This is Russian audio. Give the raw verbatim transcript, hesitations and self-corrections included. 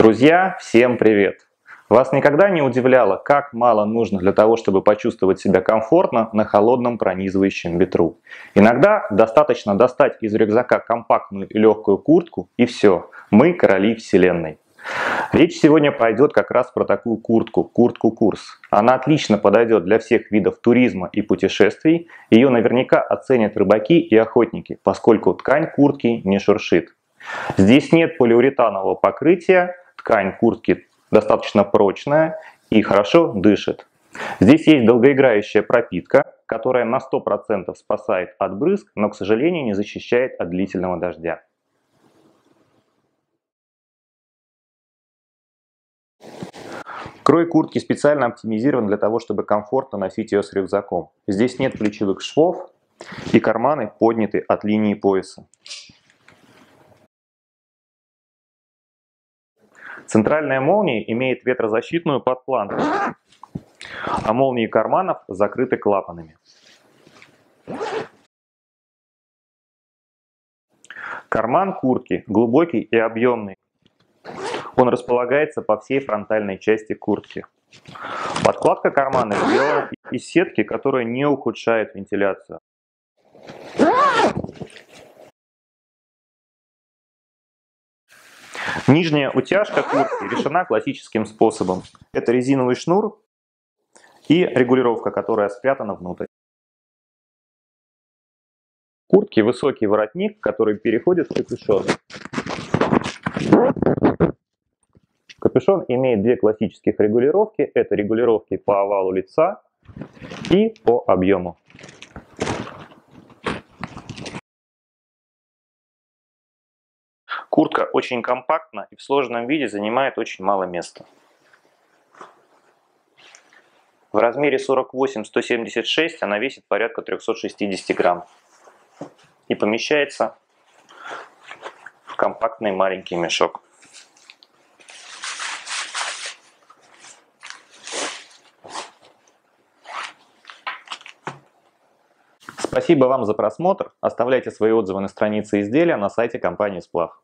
Друзья, всем привет! Вас никогда не удивляло, как мало нужно для того, чтобы почувствовать себя комфортно на холодном пронизывающем ветру? Иногда достаточно достать из рюкзака компактную и легкую куртку, и все, мы короли вселенной. Речь сегодня пойдет как раз про такую куртку, куртку Курс. Она отлично подойдет для всех видов туризма и путешествий, ее наверняка оценят рыбаки и охотники, поскольку ткань куртки не шуршит. Здесь нет полиуретанового покрытия, ткань куртки достаточно прочная и хорошо дышит. Здесь есть долгоиграющая пропитка, которая на сто процентов спасает от брызг, но, к сожалению, не защищает от длительного дождя. Крой куртки специально оптимизирован для того, чтобы комфортно носить ее с рюкзаком. Здесь нет плечевых швов и карманы подняты от линии пояса. Центральная молния имеет ветрозащитную подпланку, а молнии карманов закрыты клапанами. Карман куртки глубокий и объемный. Он располагается по всей фронтальной части куртки. Подкладка кармана сделана из сетки, которая не ухудшает вентиляцию. Нижняя утяжка куртки решена классическим способом. Это резиновый шнур и регулировка, которая спрятана внутрь. В куртке высокий воротник, который переходит в капюшон. Капюшон имеет две классических регулировки. Это регулировки по овалу лица и по объему. Куртка очень компактна и в сложенном виде занимает очень мало места. В размере сорок восемь сто семьдесят шесть она весит порядка трёхсот шестидесяти грамм и помещается в компактный маленький мешок. Спасибо вам за просмотр. Оставляйте свои отзывы на странице изделия на сайте компании Сплав.